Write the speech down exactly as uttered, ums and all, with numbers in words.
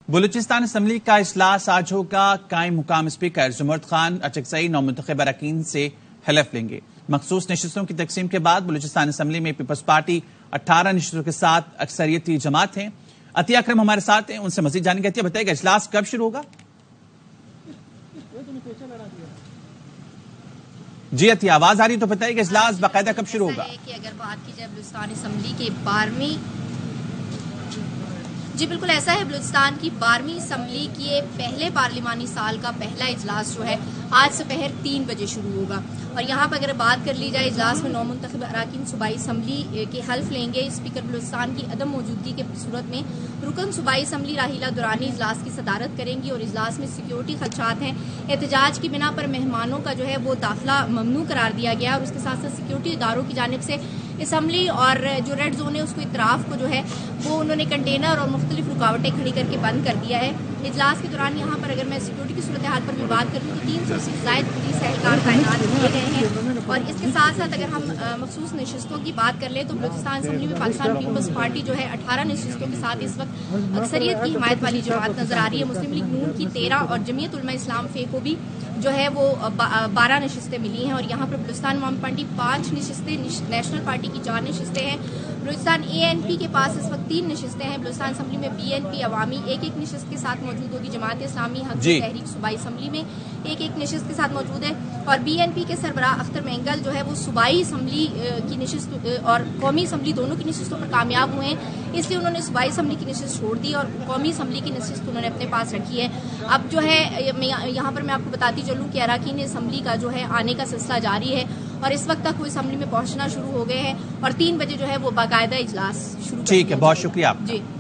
Balochistan assembly کا اجلاس آج ہوگا۔ قائم مقام اسپیکر زمرد خان اچکزئی نومنتخب اراکین سے حلف لیں گے۔ مخصوص نشستوں کی تقسیم کے بعد بلوچستان اسمبلی میں پیپلز پارٹی اٹھارہ نشستوں کے ساتھ اکثریتی جماعت ہے۔ عطیہ اکرم ہمارے ساتھ ہیں، ان سے مزید جانیں گے۔ عطیہ بتائیے گا اجلاس کب شروع ہوگا؟ جی عطیہ آواز آ رہی تو بتائیے گا اجلاس باقاعدہ کب شروع ہوگا؟ کہ اگر بات کی جائے بلوچستان اسمبلی کے بارہویں جی بالکل ایسا ہے، بلوچستان کی بارہویں اسمبلی کے پہلے پارلیمانی سال کا پہلا اجلاس جو ہے آج سپہر تین بجے شروع ہوگا، اور یہاں پر اگر بات کر لی جائے اجلاس میں نو منتخب اراکین صوبائی اسمبلی کے حلف لیں گے۔ اسپیکر بلوچستان کی عدم موجودگی کے صورت میں رکن صوبائی اسمبلی راحیلہ دورانی اجلاس کی صدارت کریں گی، اور اجلاس میں سیکیورٹی خدشات ہیں، احتجاج کی بنا پر مہمانوں کا جو ہے وہ داخلہ ممنوع قرار دیا گیا، اور اس کے ساتھ ساتھ سیکیورٹی اداروں کی جانب سے اسمبلی اور جو ریڈ زون ہے اس کو اطراف کو جو ہے وہ انہوں نے کنٹینر اور مختلف رکاوٹیں کھڑی کر کے بند کر دیا ہے۔ اجلاس کے دوران یہاں پر اگر میں سیکیورٹی کی صورتحال پر بھی بات کروں تو تین سو سے زائد پولیس اہلکار تعینات کیے گئے ہیں، اور اس کے ساتھ ساتھ اگر ہم مخصوص نشستوں کی بات کر لیں تو بلوچستان اسمبلی میں پاکستان پیپلز پارٹی جو ہے اٹھارہ نشستوں کے ساتھ اس وقت اکثریت کی حمایت والی جماعت نظر آ رہی ہے۔ مسلم لیگ نون کی تیرہ اور جمعیت علماء اسلام فے کو بھی جو ہے وہ بارہ نشستیں ملی ہیں، اور یہاں پر بلوچستان عوام پارٹی پانچ نشستیں، نیشنل پارٹی کی چار نشستیں ہیں، بلوچستان اے این پی کے پاس اس وقت تین نشستیں ہیں، بلوچستان اسمبلی میں بی این پی عوامی ایک ایک نشست کے ساتھ موجود ہوگی، جماعت اسلامی حق جی تحریک صوبائی اسمبلی میں ایک ایک نشست کے ساتھ موجود ہے، اور بی این پی کے سربراہ اختر مینگل جو ہے وہ صوبائی اسمبلی کی نشست اور قومی اسمبلی دونوں کی نشستوں پر کامیاب ہوئے ہیں، اس لیے انہوں نے صوبائی اسمبلی کی نشست چھوڑ دی اور قومی اسمبلی کی نشست انہوں نے اپنے پاس رکھی ہے۔ اب جو ہے یہاں پر میں آپ کو بتاتی چلوں کہ اراکین اسمبلی کا جو ہے آنے کا سلسلہ جاری ہے، اور اس وقت تک وہ اسمبلی میں پہنچنا شروع ہو گئے ہیں، اور تین بجے جو ہے وہ باقاعدہ اجلاس شروع۔ ٹھیک ہے، بہت شکریہ آپ کا۔ جی